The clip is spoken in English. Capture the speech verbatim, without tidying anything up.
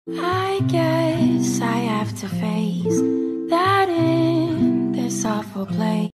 I guess I have to face that in this awful place.